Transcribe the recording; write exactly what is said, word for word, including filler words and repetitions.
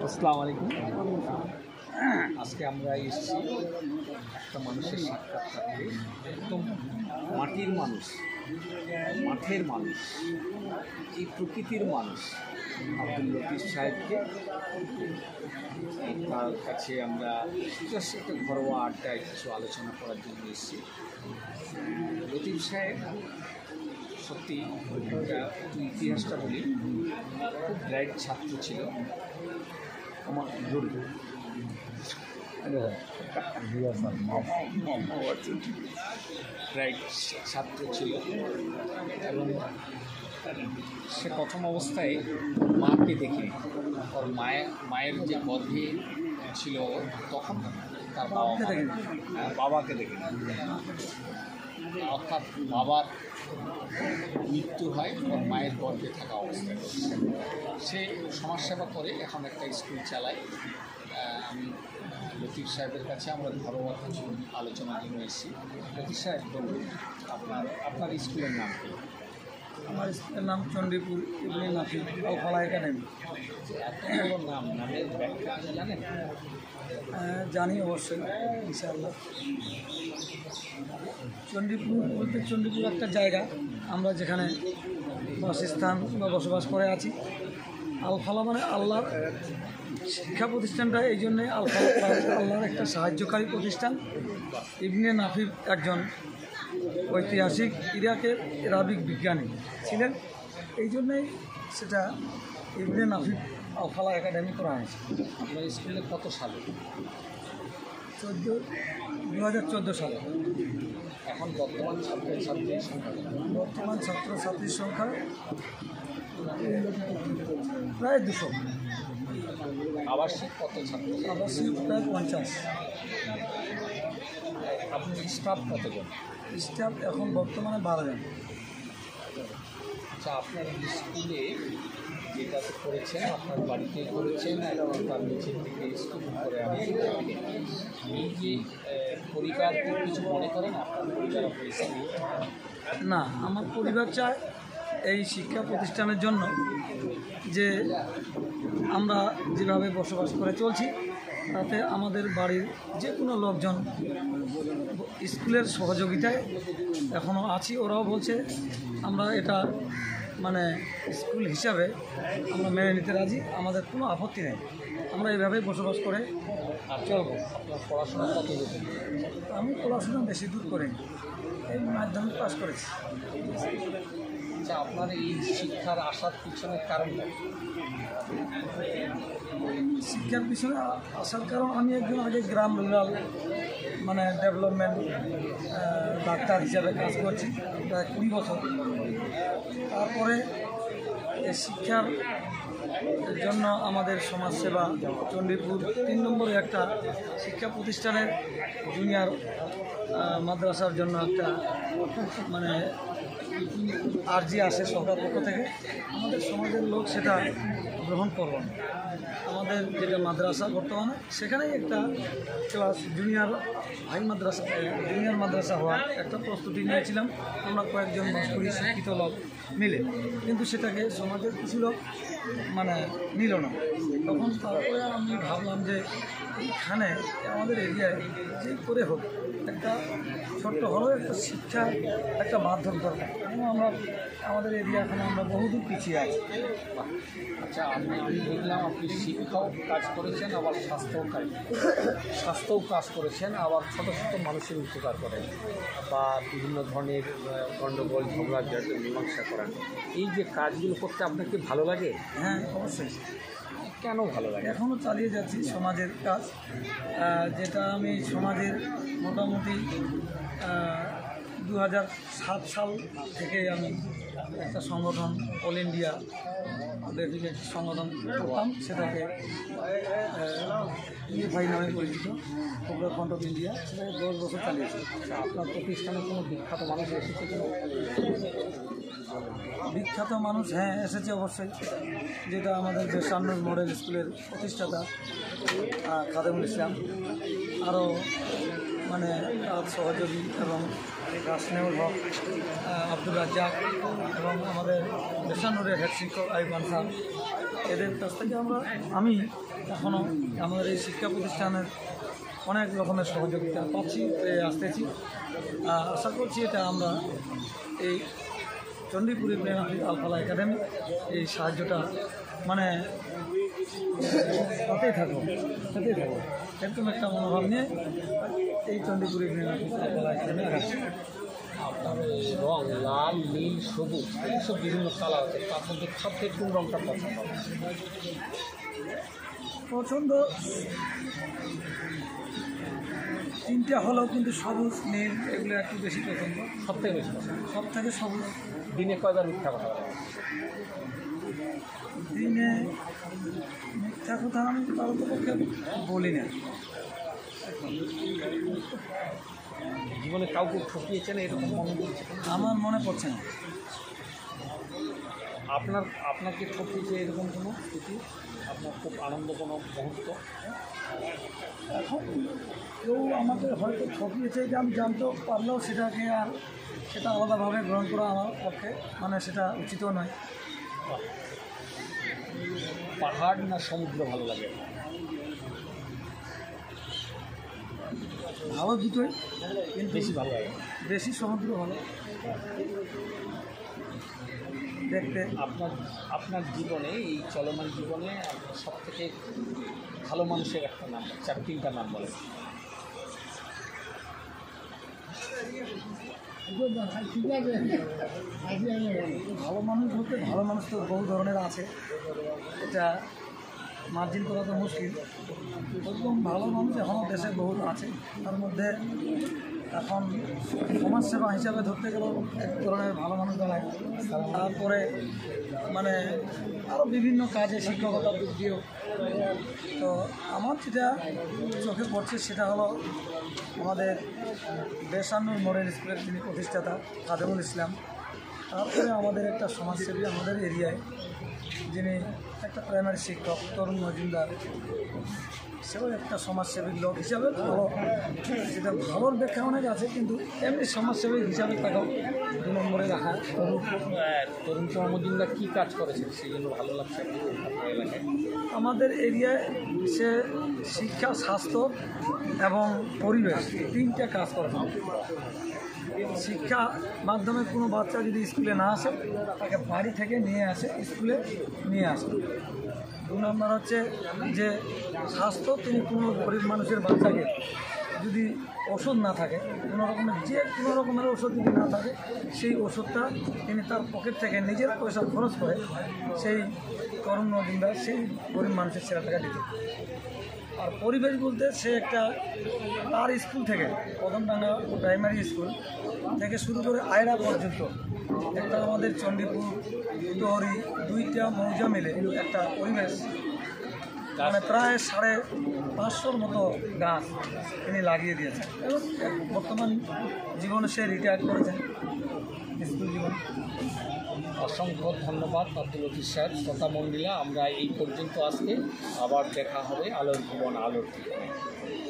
আসসালামু আলাইকুম। আজকে আমরা এসেছি একটা মানুষের সাক্ষাৎকারকে, একদম মাটির মানুষ, মাঠের মানুষ, এই প্রকৃতির মানুষ আব্দুল লতিফ সাহেবকে। তার কাছে আমরা জাস্ট একটা ঘরোয়া আড্ডায় কিছু আলোচনা করার জন্য এসেছি। লতিফ সাহেব সত্যি একটা একটু ইতিহাসটা বলি, খুব ব্রাইট ছাত্র ছিল। আমার জরুরি ব্রাইট ছাত্র ছিল এবং সে প্রথম অবস্থায় মাকে দেখিনি। ওর মায়ের মায়ের যে গর্ভে ছিল তখন তার বাবা বাবাকে দেখিনি, অর্থাৎ বাবার মৃত্যু হয় ওর মায়ের গর্ভে থাকা অবস্থায়। সে সমাজসেবা করে, এখন একটা স্কুল চালায়। আমি লতিফ সাহেবের কাছে আমরা ঘরোয়া কিছু আলোচনার জন্য এসেছি। লতিফ সাহেব বলুন, আপনার আপনার স্কুলের নাম কি? আমার স্কুলের নাম চণ্ডীপুর ইবনে নাফিল আল-ফালা একাডেমি। এত বড় নাম, নামের ব্যাখ্যা জানেন? জানি অবশ্যই, ইনশাআল্লাহ। চণ্ডীপুর বলতে চণ্ডীপুর একটা জায়গা, আমরা যেখানে বাসস্থান বা বসবাস করে আছি। আল-ফালা মানে আল্লাহর শিক্ষা প্রতিষ্ঠানটা, এই জন্যে আল-ফালা আল্লাহর একটা সাহায্যকারী প্রতিষ্ঠান। ইবনে নাফিল একজন ঐতিহাসিক ইরাকের আরবিক বিজ্ঞানী ছিলেন, এই জন্যেই সেটা ইবনে নাফিল আল-ফালা একাডেমি করা হয়েছে। আপনার স্কুলে কত সালে? চোদ্দো দু হাজার চোদ্দো সালে। এখন বর্তমান ছাত্রছাত্রীর সংখ্যা? বর্তমান ছাত্রছাত্রীর সংখ্যা প্রায় দুশো। আবাসিক কত ছাত্র? আবাসিক প্রায় পঞ্চাশ। আপনি স্টাফ কতজন? স্টাফ এখন বর্তমানে বারো জন। আচ্ছা, আপনার স্কুলে যেটা করেছেন, আপনার বাড়িতে করেছেন এবং তার নিচের থেকে স্কুল করে আসছেন, এই যে পরিবারকে কিছু মনে করেন আপনার পরিবার হয়েছে? না, আমার পরিবার চায় এই শিক্ষা প্রতিষ্ঠানের জন্য যে আমরা যেভাবে বসবাস করে চলছি, তাতে আমাদের বাড়ির যে কোনো লোকজন স্কুলের সহযোগিতায় এখনও আছি। ওরাও বলছে আমরা এটা মানে স্কুল হিসাবে আমরা মেনে নিতে রাজি, আমাদের কোনো আপত্তি নেই, আমরা এইভাবেই বসবাস করে আর চলবো। আপনার পড়াশোনা কত দূর? আমি পড়াশোনা বেশি দূর করিনি, এই মাধ্যমিক পাস করেছি। আচ্ছা, আপনার এই শিক্ষার আসার পিছনের কারণটা? শিক্ষার পিছনে আসার কারণ, আমি একজন আগে গ্রাম রুরাল মানে ডেভেলপমেন্ট ডাক্তার হিসাবে কাজ করছি প্রায় কুড়ি বছর। তারপরে এই শিক্ষার জন্য আমাদের সমাজসেবা চণ্ডীপুর তিন নম্বরে একটা শিক্ষা প্রতিষ্ঠানের জুনিয়র মাদ্রাসার জন্য একটা মানে আর্জি আসে সরকার পক্ষ থেকে। আমাদের সমাজের লোক সেটা গ্রহণ করব না। আমাদের যেটা মাদ্রাসা বর্তমানে, সেখানেই একটা ক্লাস জুনিয়র হাই মাদ্রাসা জুনিয়র মাদ্রাসা হওয়ার একটা প্রস্তুতি নিয়েছিলাম আমরা কয়েকজন মাস্কুরি শিক্ষিত লোক মিলে, কিন্তু সেটাকে সমাজের কিছু লোক মানে নিল না। তখন তারপরে আমি ভাবলাম যে এইখানে আমাদের এরিয়ায় যে করে হোক একটা ছোট্ট হলেও একটা শিক্ষা একটা মাধ্যম দরকার, এবং আমরা আমাদের এরিয়া এখন আমরা বহুদূর পিছিয়ে আছি। আচ্ছা, আপনি আমি দেখলাম আপনি শিক্ষাও কাজ করেছেন, আবার স্বাস্থ্যও কাজ স্বাস্থ্যও কাজ করেছেন, আবার ছোটো ছোটো মানুষের উপকার করেন বা বিভিন্ন ধরনের গণ্ডগোল ঝগড়া মীমাংসা করেন। এই যে কাজগুলো করতে আপনাকে ভালো লাগে? হ্যাঁ, অবশ্যই। কেন ভালো লাগে? এখনও চালিয়ে যাচ্ছি সমাজের কাজ, যেটা আমি সমাজের মোটামুটি দু হাজার সাত সাল থেকে আমি একটা সংগঠন অল ইন্ডিয়া ডেডিকেট সংগঠন করতাম, সেটাকে ইউএফআই নামে পরিচিত, পপুলার ফ্রন্ট অফ ইন্ডিয়া, সেটাকে দশ বছর চালিয়েছি। আপনার প্রতিষ্ঠানে কোনো বিখ্যাত মানুষ এসেছে কেন? বিখ্যাত মানুষ হ্যাঁ এসেছে অবশ্যই, যেটা আমাদের যে শাহনুর মডেল স্কুলের প্রতিষ্ঠাতা খাদেমুল ইসলাম, আরও মানে তার সহযোগী এবং রাসনেউল হক, আব্দুর রাজ্জাক এবং আমাদের বেসানুরের হেড শিক্ষক আইব আনসার, এদের কাছ থেকে আমরা আমি এখনও আমাদের এই শিক্ষা প্রতিষ্ঠানের অনেক রকমের সহযোগিতা পাচ্ছি, পেয়ে আসতেছি। আশা করছি এটা আমরা এই চণ্ডীপুরি প্রেরণাপীঠ আলফালা একাডেমি এই সাহায্যটা মানে তাতেই থাকবো তাতেই থাকবো এরকম একটা মনোভাব নিয়ে এই চণ্ডীপুরি প্রেরণাপীঠ আলফালা একাডেমি আগাচ্ছি। আপনার রং লাল, নীল, সবুজ এইসব বিভিন্ন কালার আছে, তার মধ্যে সবথেকে কোন রংটা পছন্দ? পছন্দ তিনটা হলেও কিন্তু সবুজ, নীল এগুলো একটু বেশি পছন্দ, সব থেকে বেশি পছন্দ। সব থেকে সবুজ। দিনে কয়বার মিথ্যা কথা বলে? দিনে মিথ্যা কথা আমি কারো পক্ষে বলি না। জীবনে কাউকে ঠকিয়েছেন এরকম মনে করছে? আমার মনে পড়ছে না। আপনার আপনাকে ঠকিয়েছে এরকম কোনো স্মৃতি, আপনার খুব আনন্দ কোনো মুহূর্ত? এখন কেউ আমাকে হয়তো ঠকিয়েছে যে আমি জানতে পারলেও সেটাকে আর সেটা আলাদাভাবে গ্রহণ করা আমার পক্ষে মানে সেটা উচিতও নয়। পাহাড় না সমুদ্র ভালো লাগে? ভালো দুটোই, কিন্তু বেশি ভালো লাগে বেশি সমুদ্র ভালো দেখতে। আপনার আপনার জীবনে, এই চলমান জীবনে আপনার সব থেকে ভালো মানুষের একটা নাম, চার তিনটা নাম বলেন। ভালো মানুষ বলতে ভালো মানুষ তো বহু ধরনের আছে, এটা মার্জিন করা তো মুশকিল। এরকম ভালো মানুষ এখনও দেশে বহু আছে, তার মধ্যে এখন সমাজসেবা হিসাবে ধরতে গেলেও এক ধরনের ভালো মানুষ দাঁড়ায়। তারপরে মানে আরও বিভিন্ন কাজে শিক্ষকতার দিক দিয়েও। তো আমার যেটা চোখে পড়ছে সেটা হলো আমাদের বেসানুর মডেল স্কুলের যিনি প্রতিষ্ঠাতা কাদেমুল ইসলাম, তারপরে আমাদের একটা সমাজসেবী আমাদের এরিয়ায় যিনি একটা প্রাইমারি শিক্ষক তরুণ মজুমদার, সেও একটা সমাজসেবী লোক হিসাবে ভালো। সেটা ভালোর ব্যাখ্যা অনেক আছে, কিন্তু এমনি সমাজসেবী হিসাবে তাকেও দু নম্বরে রাখা। তরুণ কুমার মজুমদার কী কাজ করেছে সেই জন্য ভালো লাগছে আপনার এলাকায়? আমাদের এরিয়ায় সে শিক্ষা, স্বাস্থ্য এবং পরিবেশ তিনটা কাজ করে। শিক্ষা মাধ্যমে কোনো বাচ্চা যদি স্কুলে না আসে তাকে বাড়ি থেকে নিয়ে আসে, স্কুলে নিয়ে আসে। দু নম্বর হচ্ছে যে স্বাস্থ্য, তিনি কোনো গরিব মানুষের বাচ্চাকে যদি ওষুধ না থাকে, কোনো রকমের যে কোনো রকমের ওষুধ যদি না থাকে, সেই ওষুধটা তিনি তার পকেট থেকে নিজের পয়সা খরচ করে সেই তরুণ মজুমদার সেই গরিব মানুষের ছেলেটাকে দিতে। আর পরিবেশ বলতে সে একটা তার স্কুল থেকে কদমডাঙ্গা প্রাইমারি স্কুল থেকে শুরু করে আয়রা পর্যন্ত একটা আমাদের চণ্ডীপুর উত্তহরি দুইটা মৌজা মিলে একটা পরিবেশ, মানে প্রায় সাড়ে পাঁচশোর মতো গাছ তিনি লাগিয়ে দিয়েছেন এবং বর্তমান জীবনে সে রিটায়ার করেছেন স্কুল জীবন। অসংখ্য ধন্যবাদ আব্দুল লতিফ সাহেব। শ্রোতা মন্ডলী, আমরা এই পর্যন্ত আজকে, আবার দেখা হবে আলোর ভুবন আলোর।